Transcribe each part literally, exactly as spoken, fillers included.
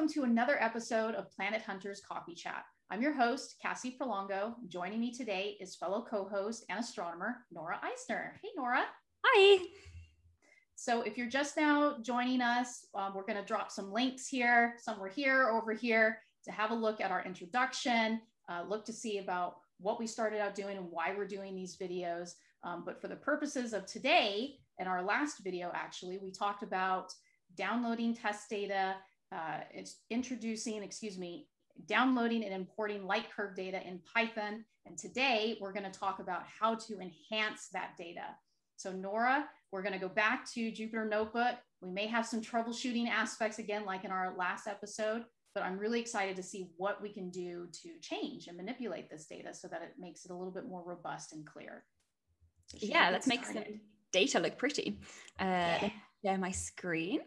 welcome to another episode of Planet Hunters Coffee Chat. I'm your host, Kassie Prolongo. Joining me today is fellow co-host and astronomer, Nora Eisner. Hey, Nora. Hi. So if you're just now joining us, um, we're going to drop some links here, somewhere here, over here, to have a look at our introduction, uh, look to see about what we started out doing and why we're doing these videos. Um, but for the purposes of today, in our last video, actually, we talked about downloading test data, uh, it's introducing, excuse me, downloading and importing Lightkurve data in Python. And today we're going to talk about how to enhance that data. So Nora, we're going to go back to Jupyter Notebook. We may have some troubleshooting aspects again, like in our last episode, but I'm really excited to see what we can do to change and manipulate this data so that it makes it a little bit more robust and clear. So yeah, let's make some data look pretty. Uh, yeah. Let me share my screen.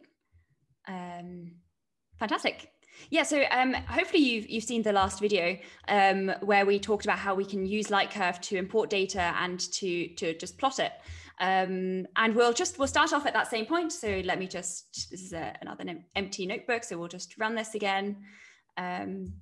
Um, fantastic. Yeah, so um, hopefully you've, you've seen the last video um, where we talked about how we can use Lightkurve to import data and to, to just plot it. Um, and we'll just, we'll start off at that same point. So let me just, this is a, another empty notebook. So we'll just run this again. Um,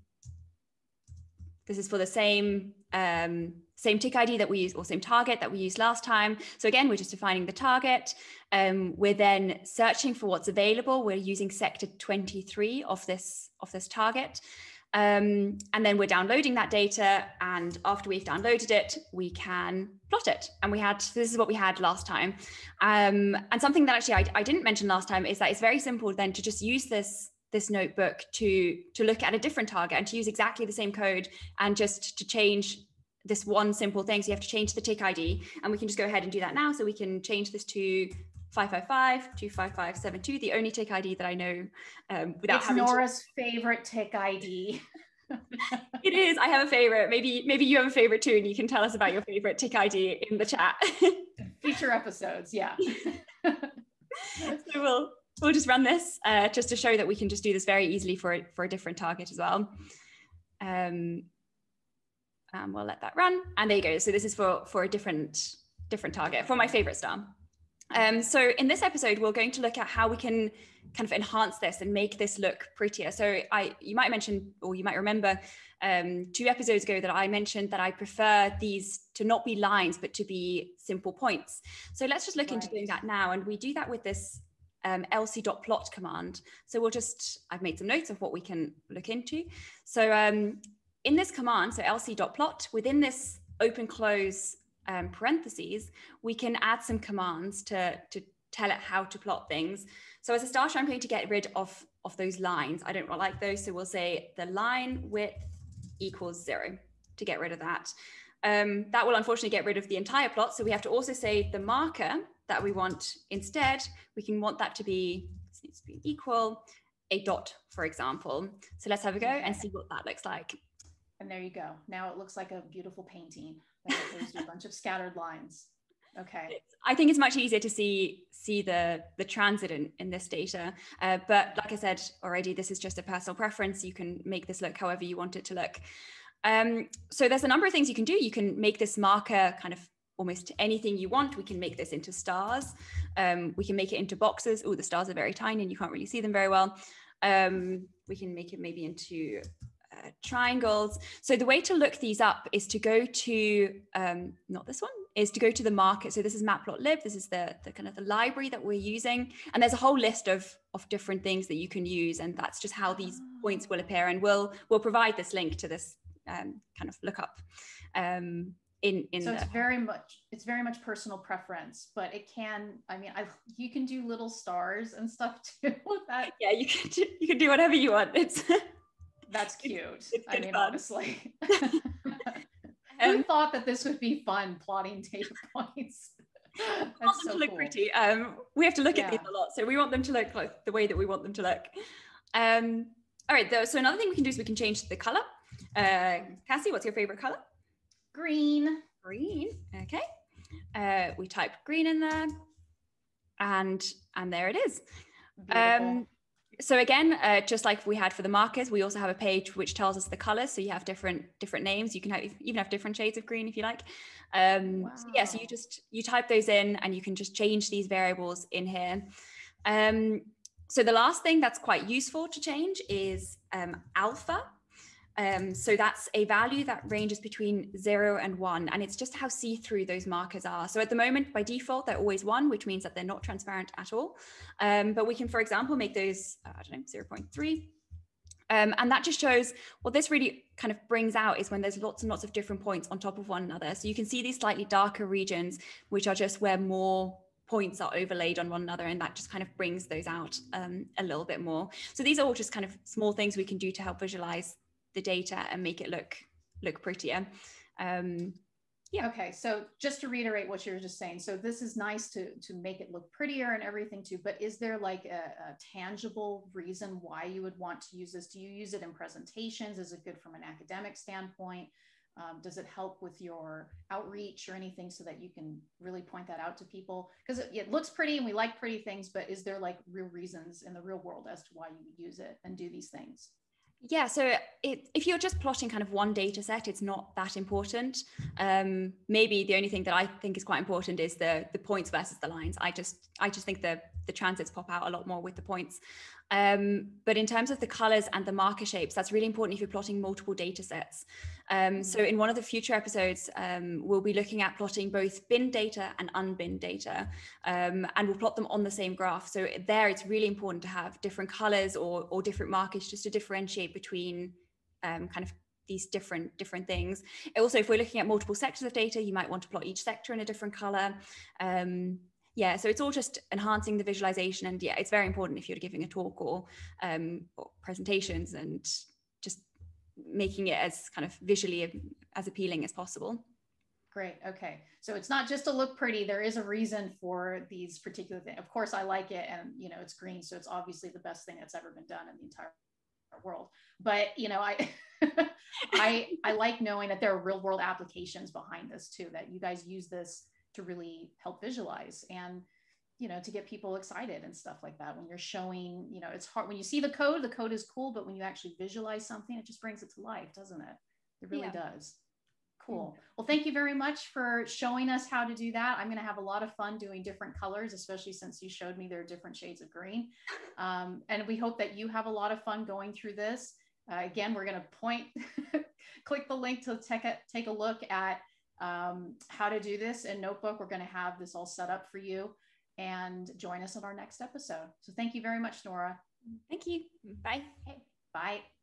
this is for the same, um, same T I C I D that we use, or same target that we used last time. So again, we're just defining the target. Um, we're then searching for what's available. We're using sector twenty-three of this, of this target. Um, and then we're downloading that data. And after we've downloaded it, we can plot it. And we had, this is what we had last time. Um, and something that actually I, I didn't mention last time is that it's very simple then to just use this this notebook to, to look at a different target and to use exactly the same code and just to change this one simple thing. So you have to change the T I C I D, and we can just go ahead and do that now. So we can change this to five five five two five five seven two, the only T I C I D that I know um, without it's having Nora's to... favorite T I C I D. It is. I have a favorite. Maybe maybe you have a favorite too, and you can tell us about your favorite T I C I D in the chat. Future episodes, yeah. So we'll we'll just run this uh, just to show that we can just do this very easily for for a different target as well. Um, and we'll let that run. And there you go. So this is for for a different different target for my favorite star. Um, so in this episode, we're going to look at how we can kind of enhance this and make this look prettier. So I, you might mention, or you might remember um, two episodes ago that I mentioned that I prefer these to not be lines, but to be simple points. So let's just look Right. into doing that now. And we do that with this um, lc.plot command. So we'll just, I've made some notes of what we can look into. So um, in this command, so lc.plot, within this open close Um, parentheses, we can add some commands to, to tell it how to plot things. So as a starter, I'm going to get rid of, of those lines. I don't like those. So we'll say the line width equals zero to get rid of that. Um, that will unfortunately get rid of the entire plot. So we have to also say the marker that we want instead, we can want that to be, this needs to be equal, a dot, for example. So let's have a go and see what that looks like. And there you go. Now it looks like a beautiful painting. There's a bunch of scattered lines. Okay. I think it's much easier to see see the the transit in, in this data. Uh, but like I said already, this is just a personal preference. You can make this look however you want it to look. Um, so there's a number of things you can do. You can make this marker kind of almost anything you want. We can make this into stars. Um, we can make it into boxes. Oh, the stars are very tiny and you can't really see them very well. Um, we can make it maybe into Uh, triangles. So the way to look these up is to go to, um, not this one, is to go to the market. So this is matplotlib. This is the, the kind of the library that we're using. And there's a whole list of, of different things that you can use. And that's just how these points will appear. And we'll, we'll provide this link to this um, kind of lookup. Um, in, in so the... it's very much, it's very much personal preference, but it can, I mean, I, you can do little stars and stuff too with that. Yeah, you can do, you can do whatever you want. It's That's cute. It's I mean, fun. honestly. um, Who thought that this would be fun, plotting data points? We want them so to look cool. pretty. Um, we have to look yeah. at these a lot. So we want them to look like the way that we want them to look. Um, all right, though, so another thing we can do is we can change the color. Uh, Kassie, what's your favorite color? Green. Green, okay. Uh, we type green in there and, and there it is. Beautiful. Um, So again, uh, just like we had for the markers, we also have a page which tells us the colors. So you have different different names. You can have, even have different shades of green if you like. Um, wow. So yeah, so you just you type those in, and you can just change these variables in here. Um, So the last thing that's quite useful to change is um, alpha. Um, so that's a value that ranges between zero and one, and it's just how see-through those markers are. So at the moment, by default, they're always one, which means that they're not transparent at all. Um, but we can, for example, make those, uh, I don't know, zero point three. Um, and that just shows what this really kind of brings out is when there's lots and lots of different points on top of one another. So you can see these slightly darker regions, which are just where more points are overlaid on one another, and that just kind of brings those out um, a little bit more. So these are all just kind of small things we can do to help visualize the data and make it look look prettier. Um, yeah. Okay, so just to reiterate what you were just saying, so this is nice to to make it look prettier and everything too, but is there like a, a tangible reason why you would want to use this? Do you use it in presentations? Is it good from an academic standpoint? Um, does it help with your outreach or anything so that you can really point that out to people? Because it, it looks pretty and we like pretty things, but is there like real reasons in the real world as to why you would use it and do these things? Yeah, so it, if you're just plotting kind of one data set, it's not that important. Um, maybe the only thing that I think is quite important is the the points versus the lines. I just I just think the the transits pop out a lot more with the points. Um, but in terms of the colors and the marker shapes, that's really important if you're plotting multiple data sets. Um, so in one of the future episodes, um, we'll be looking at plotting both bin data and unbinned data, um, and we'll plot them on the same graph. So there, it's really important to have different colors or, or different markers just to differentiate between um, kind of these different different things. Also, if we're looking at multiple sectors of data, you might want to plot each sector in a different color. Um, Yeah, so it's all just enhancing the visualization, and yeah, it's very important if you're giving a talk or, um, or presentations, and just making it as kind of visually as appealing as possible. Great. Okay. So it's not just to look pretty. There is a reason for these particular things. Of course, I like it, and you know, it's green, so it's obviously the best thing that's ever been done in the entire world. But you know, I I I like knowing that there are real world applications behind this too. That you guys use this to really help visualize and you know to get people excited and stuff like that. When you're showing, you know, it's hard when you see the code. The code is cool, but when you actually visualize something, it just brings it to life, doesn't it? It really yeah. does. Cool. Well, thank you very much for showing us how to do that. I'm going to have a lot of fun doing different colors, especially since you showed me there are different shades of green. Um, and we hope that you have a lot of fun going through this. Uh, again, we're going to point, click the link to take a, take a look at um, how to do this in Notebook. We're going to have this all set up for you, and join us on our next episode. So thank you very much, Nora. Thank you. Bye. Okay. Bye.